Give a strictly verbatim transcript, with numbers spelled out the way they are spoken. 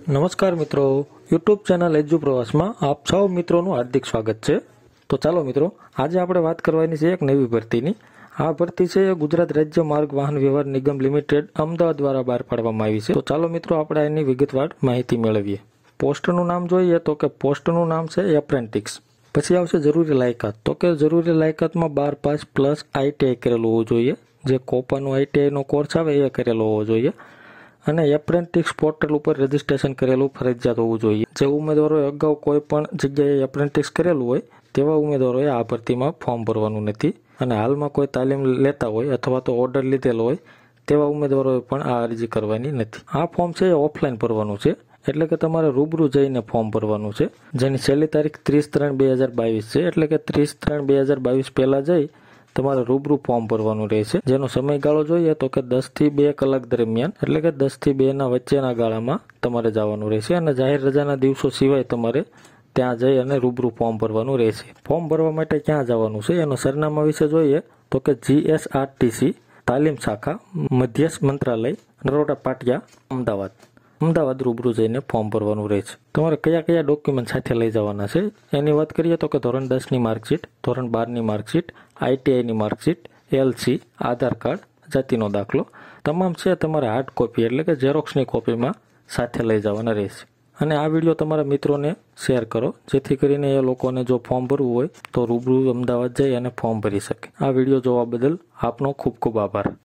નમસ્કાર મિત્રો, YouTube channel એજ્યુ પ્રવાસમાં આપ સૌ મિત્રોનું હાર્દિક સ્વાગત છે। તો ચાલો મિત્રો, આજે આપણે વાત કરવાની છે એક નવી ભરતીની। આ ભરતી છે એ ગુજરાત રાજ્ય માર્ગ વાહન વ્યવહાર નિગમ લિમિટેડ અમદાવાદ દ્વારા બહાર પાડવામાં આવી છે। તો ચાલો મિત્રો, આપણે એની વિગતવાર માહિતી મેળવીએ। પોસ્ટનું નામ જોઈએ તો કે પોસ્ટનું નામ છે એપ્રેન્ટિક્સ। પછી આવશે જરૂરી લાયકાત, તો કે જરૂરી લાયકાતમાં બાર પાસ પ્લસ આઈટીઆઈ કરેલું હોવું જોઈએ। જે કોપાનું આઈટીઆઈનો કોર્સ આવે એ કરેલો હોવો જોઈએ અને એપ્રેન્ટિક્સ પોર્ટલ ઉપર રજીસ્ટ્રેશન કરેલું ફરજિયાત હોવું જોઈએ। જે ઉમેદવારોએ અગાઉ કોઈ પણ જગ્યાએ એપ્રેન્ટિક્સ કરેલું હોય તેવા ઉમેદવારોએ આ ભરતીમાં ફોર્મ ભરવાનું નથી અને હાલમાં કોઈ તાલીમ લેતા હોય અથવા તો ઓર્ડર લીધેલો હોય તેવા ઉમેદવારોએ પણ આ અરજી કરવાની નથી। આ ફોર્મ છે એ ઓફલાઈન ભરવાનું છે, એટલે કે તમારે રૂબરૂ જઈને ફોર્મ ભરવાનું છે, જેની છેલ્લી તારીખ ત્રીસ ત્રણ બે હજાર બાવીસ છે। એટલે કે ત્રીસ ત્રણ બે હજાર બાવીસ પહેલા જઈ તમારે રૂબરૂ ફોર્મ ભરવાનું રહેશે। જેનો સમયગાળો જોઈએ તો કે દસ થી બે કલાક દરમિયાન, એટલે કે દસ થી બે ના વચ્ચેના ગાળામાં તમારે જવાનું રહેશે અને જાહેર રજાના દિવસો સિવાય તમારે ત્યાં જઈ અને રૂબરૂ ફોર્મ ભરવાનું રહેશે। ફોર્મ ભરવા માટે ક્યાં જવાનું છે એનો સરનામા વિશે જોઈએ તો કે જીએસઆરટીસી તાલીમ શાખા મધ્યસ્થ મંત્રાલય નરોડા પાટિયા અમદાવાદ અમદાવાદ રૂબરૂ જઈને ફોર્મ ભરવાનું રહેશે। તમારે કયા કયા ડોક્યુમેન્ટ સાથે લઈ જવાના છે એની વાત કરીએ તો કે ધોરણ દસની માર્કશીટ, ધોરણ બારની માર્કશીટ, આઈટીઆઈની માર્કશીટ, એલસી, આધાર કાર્ડ, જાતિનો દાખલો તમામ છે તમારે હાર્ડ કોપી એટલે કે ઝેરોક્સની કોપીમાં સાથે લઈ જવાના રહેશે। અને આ વિડીયો તમારા મિત્રોને શેર કરો, જેથી કરીને એ લોકોને જો ફોર્મ ભરવું હોય તો રૂબરૂ અમદાવાદ જઈ અને ફોર્મ ભરી શકે। આ વિડીયો જોવા બદલ આપનો ખૂબ ખૂબ આભાર।